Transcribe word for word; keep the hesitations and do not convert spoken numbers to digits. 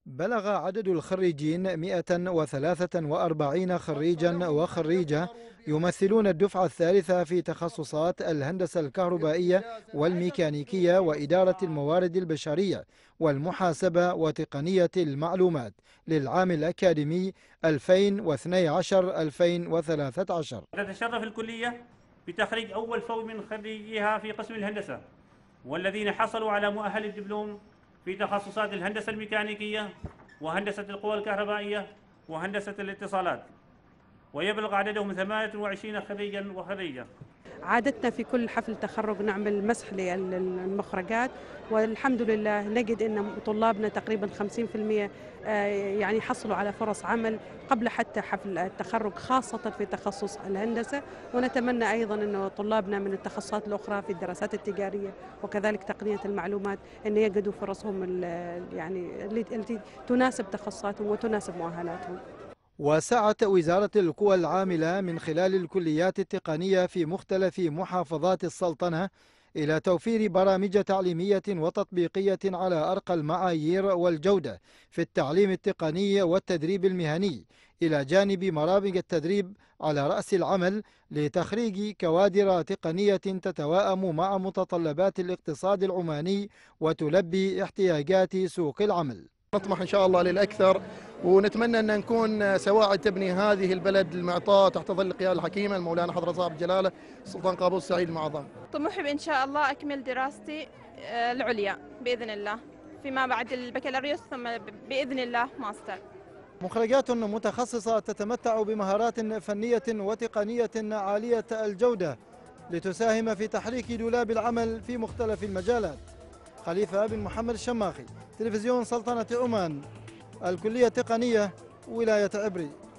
بلغ عدد الخريجين مئة وثلاثة وأربعين خريجا وخريجة يمثلون الدفعة الثالثة في تخصصات الهندسة الكهربائية والميكانيكية وإدارة الموارد البشرية والمحاسبة وتقنية المعلومات للعام الأكاديمي ألفين واثني عشر ألفين وثلاثة عشر. تتشرف الكلية بتخريج أول فوج من خريجيها في قسم الهندسة، والذين حصلوا على مؤهل الدبلوم في تخصصات الهندسة الميكانيكية وهندسة القوى الكهربائية وهندسة الاتصالات، ويبلغ عددهم ثمانية وعشرين خريجا وخريجة. عادتنا في كل حفل تخرج نعمل مسح للمخرجات، والحمد لله نجد أن طلابنا تقريبا خمسين بالمئة يعني حصلوا على فرص عمل قبل حتى حفل التخرج، خاصة في تخصص الهندسة. ونتمنى أيضا أن طلابنا من التخصصات الأخرى في الدراسات التجارية وكذلك تقنية المعلومات أن يجدوا فرصهم يعني التي تناسب تخصصاتهم وتناسب مؤهلاتهم. وسعت وزارة القوى العاملة من خلال الكليات التقنية في مختلف محافظات السلطنة إلى توفير برامج تعليمية وتطبيقية على أرقى المعايير والجودة في التعليم التقني والتدريب المهني، إلى جانب برامج التدريب على رأس العمل لتخريج كوادر تقنية تتواءم مع متطلبات الاقتصاد العماني وتلبي احتياجات سوق العمل. نطمح إن شاء الله للأكثر، ونتمنى أن نكون سواعد تبني هذه البلد المعطاء تحت ظل القيادة الحكيمة المولانا حضرة صاحب الجلالة السلطان قابوس سعيد المعظم. طموحي بإن شاء الله أكمل دراستي العليا بإذن الله فيما بعد البكالوريوس، ثم بإذن الله ماستر. مخرجات متخصصة تتمتع بمهارات فنية وتقنية عالية الجودة لتساهم في تحريك دولاب العمل في مختلف المجالات. خليفة بن محمد الشماخي، تلفزيون سلطنة عمان، الكلية التقنية، ولاية عبري.